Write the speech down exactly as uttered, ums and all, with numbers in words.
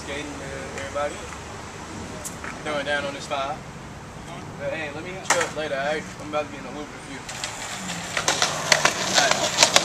skating with everybody. Throwing down on this five. But hey, let me hit you up later, alright? I'm about to be in the loop with you. Alright.